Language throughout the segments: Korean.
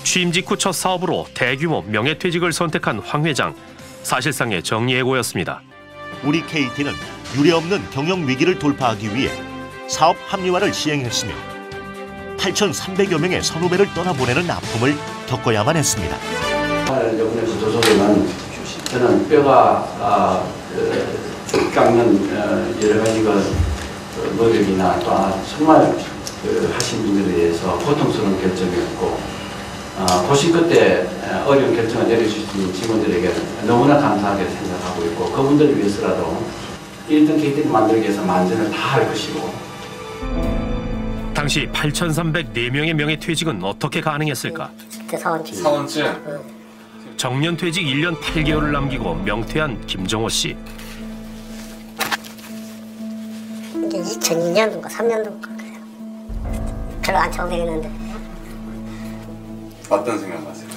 취임 직후 첫 사업으로 대규모 명예퇴직을 선택한 황 회장. 사실상의 정리해고였습니다. 우리 KT는 유례없는 경영 위기를 돌파하기 위해 사업 합리화를 시행했으며 8,300여 명의 선후배를 떠나보내는 아픔을 겪어야만 했습니다. 여분에서 조속에는 저는 뼈가 깎는 여러 가지 노력이나 또 정말 하신 분들에 대해서 고통스러운 결정이었고 고심 끝에 어려운 결정을 내려주신 직원들에게 너무나 감사하게 생각하고 있고 그분들을 위해서라도 1등 KT를 만들기 위해서 만전을 다 할 것이고. 당시 8,304명의 명예퇴직은 어떻게 가능했을까? 사원증. 정년퇴직 1년 8개월을 남기고 명퇴한 김정호 씨. 이게 2002년도인가 3년도인가 그래요. 별로 안 차고 되겠는데. 어떤 생각하세요?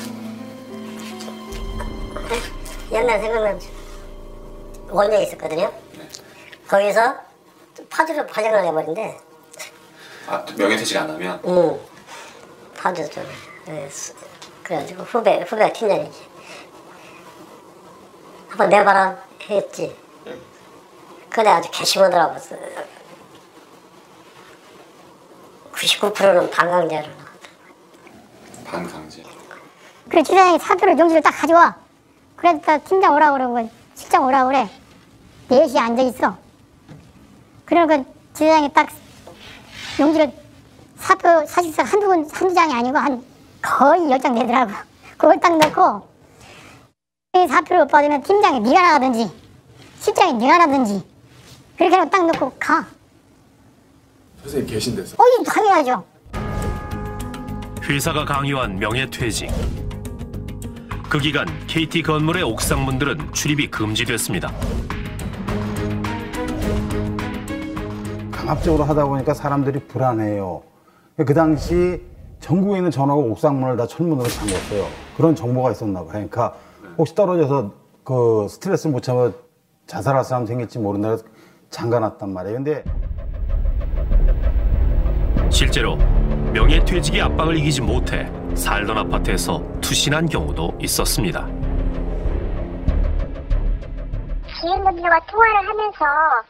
옛날 생각나면 월매에 있었거든요. 네. 거기서 파주로 발령을 해버린대. 아, 명예퇴직 안 하면? 응. 파주 쪽에. 그래가지고 후배가 팀장이지. 한번 내봐라 했지. 근데 아주 개심하더라고. 99%는 반강제로 나왔다. 반강제. 그래 지사장이 사표를 용지를 딱 가져와. 그래서 팀장 오라고 그러고 실장 오라고 그래. 4시에 앉아있어. 그러니까 지사장이 딱 용지를 사표 사실상 한두 장이 아니고 한 거의 10장 되더라고. 그걸 딱 넣고 사표를 못 받으면 팀장이 네가 나가든지 실장이 네가 나가든지 그렇게 하고 딱 넣고 가. 선생님 계신 데서? 당연하죠. 회사가 강요한 명예퇴직. 그 기간 KT 건물의 옥상문들은 출입이 금지됐습니다. 강압적으로 하다 보니까 사람들이 불안해요. 그 당시 전국에 있는 전화가 옥상문을 다 철문으로 잠궜어요. 그런 정보가 있었나 봐요. 그러니까 혹시 떨어져서 그 스트레스 못 참아 자살할 사람 생길지 모른다 해서 잠가놨단 말이에요. 근데 실제로 명예퇴직의 압박을 이기지 못해 살던 아파트에서 투신한 경우도 있었습니다. 지인분들과 통화를 하면서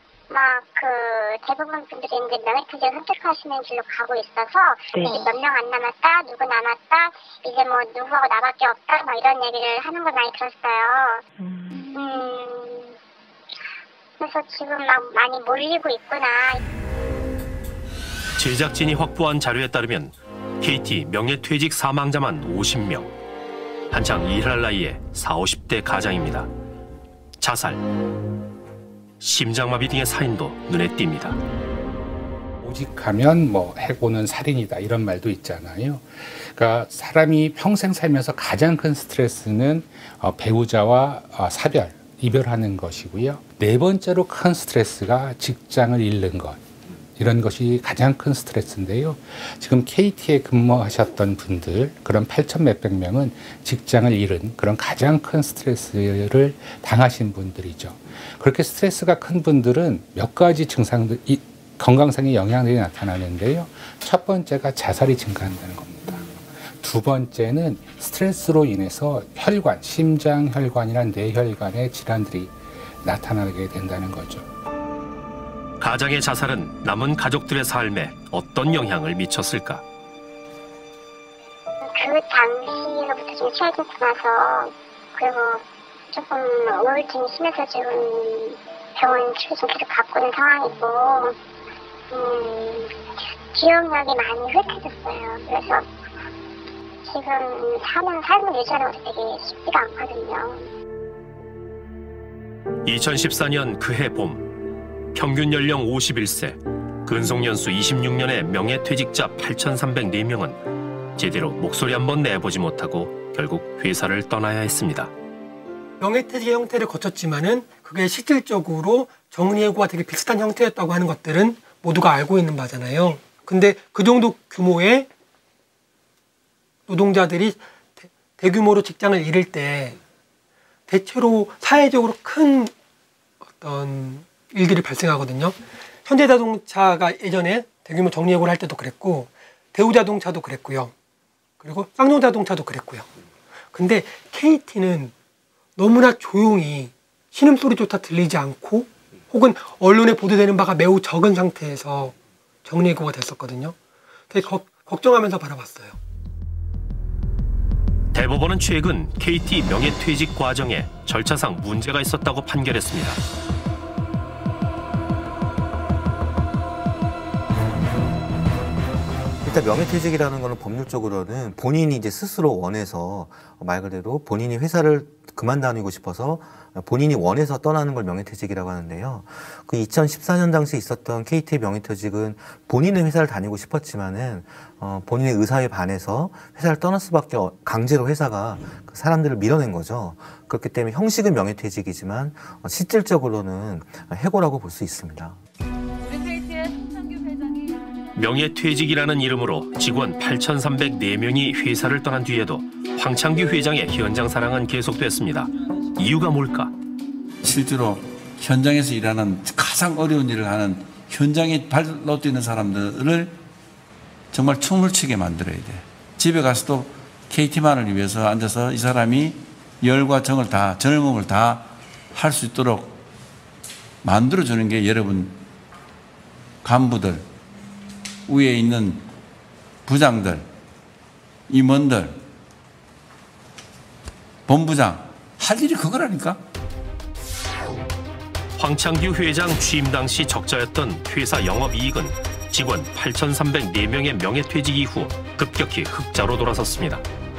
대부분 분들이 이제 명예퇴직을 선택하시는 길로 가고 있어서 몇 명 안 남았다, 누구 남았다, 이제 뭐 누구하고 나밖에 없다, 이런 얘기를 하는 걸 많이 들었어요. 그래서 지금 많이 몰리고 있구나. 제작진이 확보한 자료에 따르면 KT 명예퇴직 사망자만 50명. 한창 일할 나이에 40, 50대 가장입니다. 자살, 심장마비 등의 사인도 눈에 띕니다. 오직하면 해고는 살인이다 이런 말도 있잖아요. 그러니까 사람이 평생 살면서 가장 큰 스트레스는 배우자와 사별, 이별하는 것이고요. 네 번째로 큰 스트레스가 직장을 잃는 것. 이런 것이 가장 큰 스트레스인데요. 지금 KT에 근무하셨던 분들, 그런 8,000 몇백 명은 직장을 잃은 그런 가장 큰 스트레스를 당하신 분들이죠. 그렇게 스트레스가 큰 분들은 몇 가지 증상들, 건강상의 영향들이 나타나는데요. 첫 번째가 자살이 증가한다는 겁니다. 두 번째는 스트레스로 인해서 혈관, 심장혈관이나 뇌혈관의 질환들이 나타나게 된다는 거죠. 가장의 자살은 남은 가족들의 삶에 어떤 영향을 미쳤을까? 그 당시로부터 좀 취해지고 나서 그리고 조금 우울증이 심해서 지금 병원 치료 계속 받고 있는 상황이고 기억력이 많이 흩어졌어요. 그래서 지금 삶을 유지하는 것도 되게 쉽지가 않거든요. 2014년 그해 봄 평균 연령 51세, 근속연수 26년의 명예퇴직자 8,304명은 제대로 목소리 한번 내보지 못하고 결국 회사를 떠나야 했습니다. 명예퇴직의 형태를 거쳤지만은 그게 실질적으로 정리해고와 되게 비슷한 형태였다고 하는 것들은 모두가 알고 있는 바잖아요. 근데 그 정도 규모의 노동자들이 대규모로 직장을 잃을 때 대체로 사회적으로 큰 어떤 일들이 발생하거든요. 현대자동차가 예전에 대규모 정리해고를 할 때도 그랬고 대우자동차도 그랬고요. 그리고 쌍용자동차도 그랬고요. 근데 KT는 너무나 조용히 신음소리조차 들리지 않고 혹은 언론에 보도되는 바가 매우 적은 상태에서 정리해고가 됐었거든요. 되게 걱정하면서 바라봤어요. 대법원은 최근 KT 명예퇴직 과정에 절차상 문제가 있었다고 판결했습니다. 일단 명예퇴직이라는 거는 법률적으로는 본인이 이제 스스로 원해서 말 그대로 본인이 회사를 그만 다니고 싶어서 본인이 원해서 떠나는 걸 명예퇴직이라고 하는데요. 그 2014년 당시에 있었던 KT의 명예퇴직은 본인은 회사를 다니고 싶었지만은 본인의 의사에 반해서 회사를 떠날 수밖에 강제로 회사가 그 사람들을 밀어낸 거죠. 그렇기 때문에 형식은 명예퇴직이지만 실질적으로는 해고라고 볼 수 있습니다. 명예퇴직이라는 이름으로 직원 8,304명이 회사를 떠난 뒤에도 황창규 회장의 현장 사랑은 계속됐습니다. 이유가 뭘까? 실제로 현장에서 일하는 가장 어려운 일을 하는 현장에 발로 뛰는 사람들을 정말 춤을 추게 만들어야 돼. 집에 가서도 KT만을 위해서 앉아서 이 사람이 열과 정을 다, 젊음을 다 할 수 있도록 만들어주는 게 여러분 간부들, 위에 있는 부장들, 임원들, 본부장 할 일이 그거라니까. 황창규 회장 취임 당시 적자였던 회사 영업이익은 직원 8,304명의 명예퇴직 이후 급격히 흑자로 돌아섰습니다.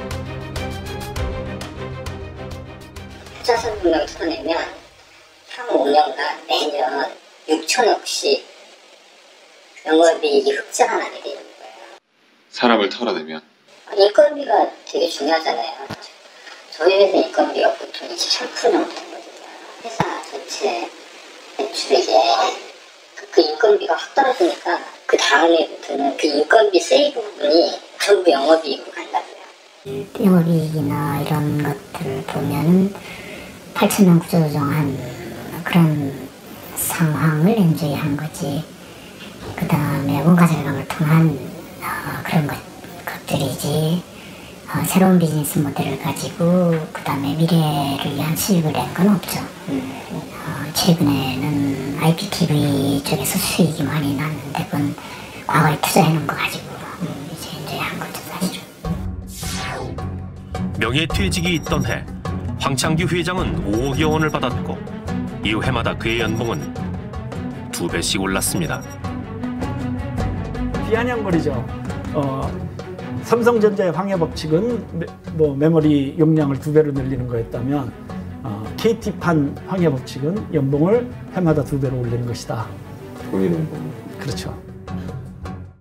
투자선 분명을 털어내면 향후 5년간 매년 6천억씩 영업이익이 흑자가 나게 되는 거예요. 사람을 털어내면? 인건비가 되게 중요하잖아요. 저희 회사 인건비가 보통 27% 정도 되거든요. 회사 전체 매출액에 그 인건비가 확 떨어지니까 그 다음에부터는 그 인건비 세이브 부분이 전부 영업이익으로 간다고요. 영업이익이나 이런 것들을 보면 8,000명 구조조정한 그런 상황을 엔조이한 거지. 그 다음에 원가 절감을 통한 그런 것들이지. 새로운 비즈니스 모델을 가지고 그 다음에 미래를 위한 수익을 낸 건 없죠. 최근에는 IPTV 쪽에서 수익이 많이 났는데 그건 과거에 투자해놓은 거 가지고 이제 엔조이한 거죠, 사실은. 명예퇴직이 있던 해 황창규 회장은 5억여 원을 받았고 이후 해마다 그의 연봉은 2배씩 올랐습니다. 비아냥거리죠. 삼성전자의 황해 법칙은 메모리 용량을 2배로 늘리는 거였다면 KT판 황해 법칙은 연봉을 해마다 2배로 올리는 것이다. 본인 연봉. 그렇죠.